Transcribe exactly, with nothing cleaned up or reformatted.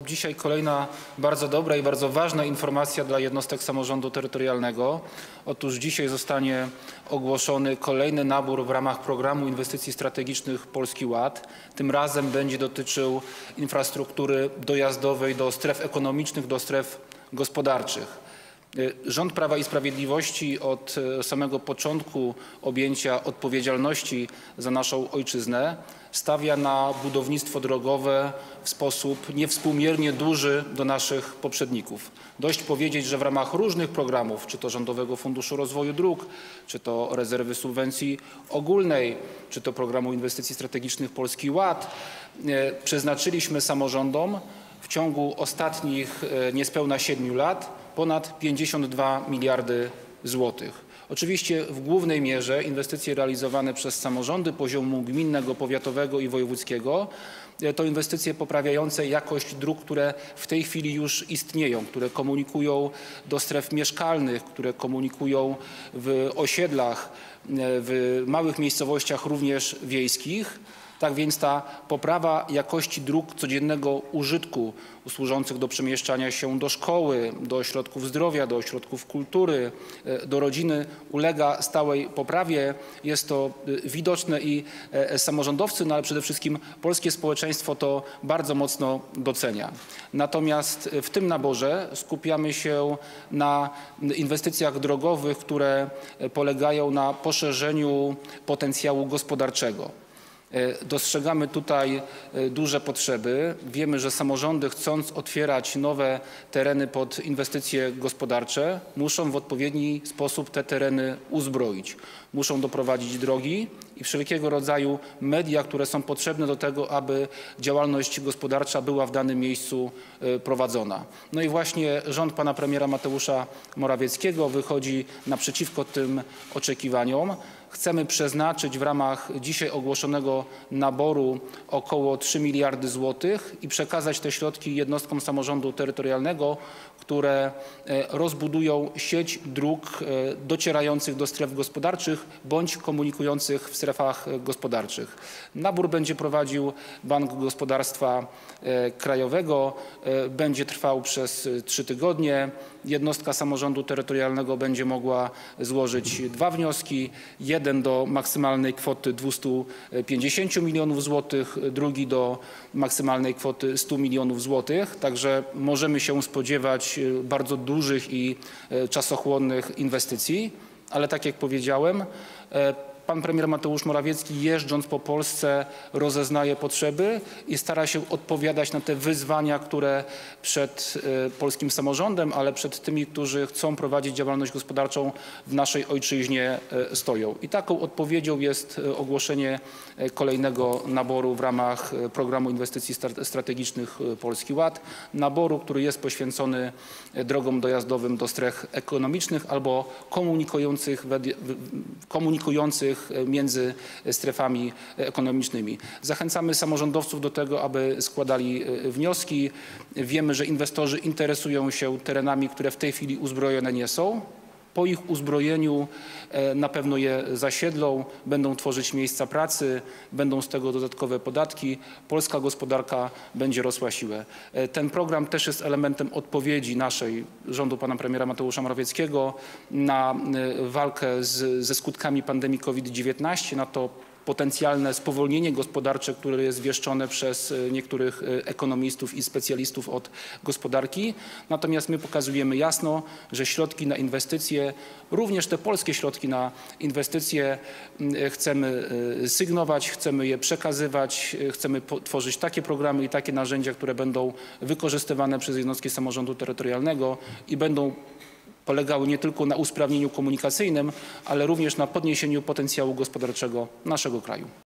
Dzisiaj kolejna bardzo dobra i bardzo ważna informacja dla jednostek samorządu terytorialnego. Otóż dzisiaj zostanie ogłoszony kolejny nabór w ramach Programu Inwestycji Strategicznych Polski Ład. Tym razem będzie dotyczył infrastruktury dojazdowej do stref ekonomicznych, do stref gospodarczych. Rząd Prawa i Sprawiedliwości od samego początku objęcia odpowiedzialności za naszą ojczyznę stawia na budownictwo drogowe w sposób niewspółmiernie duży do naszych poprzedników. Dość powiedzieć, że w ramach różnych programów, czy to Rządowego Funduszu Rozwoju Dróg, czy to Rezerwy Subwencji Ogólnej, czy to Programu Inwestycji Strategicznych Polski Ład, przeznaczyliśmy samorządom w ciągu ostatnich niespełna siedmiu lat ponad pięćdziesiąt dwa miliardy złotych. Oczywiście w głównej mierze inwestycje realizowane przez samorządy poziomu gminnego, powiatowego i wojewódzkiego to inwestycje poprawiające jakość dróg, które w tej chwili już istnieją, które komunikują do stref mieszkalnych, które komunikują w osiedlach, w małych miejscowościach również wiejskich. Tak więc ta poprawa jakości dróg codziennego użytku służących do przemieszczania się do szkoły, do ośrodków zdrowia, do ośrodków kultury, do rodziny ulega stałej poprawie. Jest to widoczne i samorządowcy, no ale przede wszystkim polskie społeczeństwo to bardzo mocno docenia. Natomiast w tym naborze skupiamy się na inwestycjach drogowych, które polegają na poszerzeniu potencjału gospodarczego. Dostrzegamy tutaj duże potrzeby. Wiemy, że samorządy, chcąc otwierać nowe tereny pod inwestycje gospodarcze, muszą w odpowiedni sposób te tereny uzbroić. Muszą doprowadzić drogi i wszelkiego rodzaju media, które są potrzebne do tego, aby działalność gospodarcza była w danym miejscu prowadzona. No i właśnie rząd pana premiera Mateusza Morawieckiego wychodzi naprzeciwko tym oczekiwaniom. Chcemy przeznaczyć w ramach dzisiaj ogłoszonego naboru około trzy miliardy złotych i przekazać te środki jednostkom samorządu terytorialnego, które rozbudują sieć dróg docierających do stref gospodarczych bądź komunikujących w strefach gospodarczych. Nabór będzie prowadził Bank Gospodarstwa Krajowego. Będzie trwał przez trzy tygodnie. Jednostka samorządu terytorialnego będzie mogła złożyć dwa wnioski. Jeden do maksymalnej kwoty dwustu pięćdziesięciu milionów złotych, drugi do maksymalnej kwoty stu milionów złotych. Także możemy się spodziewać bardzo dużych i czasochłonnych inwestycji, ale tak jak powiedziałem, pan premier Mateusz Morawiecki, jeżdżąc po Polsce, rozeznaje potrzeby i stara się odpowiadać na te wyzwania, które przed polskim samorządem, ale przed tymi, którzy chcą prowadzić działalność gospodarczą w naszej ojczyźnie stoją. I taką odpowiedzią jest ogłoszenie kolejnego naboru w ramach Programu Inwestycji Strategicznych Polski Ład. Naboru, który jest poświęcony drogom dojazdowym do stref ekonomicznych albo komunikujących, komunikujących między strefami ekonomicznymi. Zachęcamy samorządowców do tego, aby składali wnioski. Wiemy, że inwestorzy interesują się terenami, które w tej chwili uzbrojone nie są. Po ich uzbrojeniu na pewno je zasiedlą, będą tworzyć miejsca pracy, będą z tego dodatkowe podatki. Polska gospodarka będzie rosła siłę. Ten program też jest elementem odpowiedzi naszej, rządu pana premiera Mateusza Morawieckiego na walkę z, ze skutkami pandemii COVID dziewiętnaście, na to potencjalne spowolnienie gospodarcze, które jest wieszczone przez niektórych ekonomistów i specjalistów od gospodarki. Natomiast my pokazujemy jasno, że środki na inwestycje, również te polskie środki na inwestycje chcemy sygnować, chcemy je przekazywać, chcemy tworzyć takie programy i takie narzędzia, które będą wykorzystywane przez jednostki samorządu terytorialnego i będą polegały nie tylko na usprawnieniu komunikacyjnym, ale również na podniesieniu potencjału gospodarczego naszego kraju.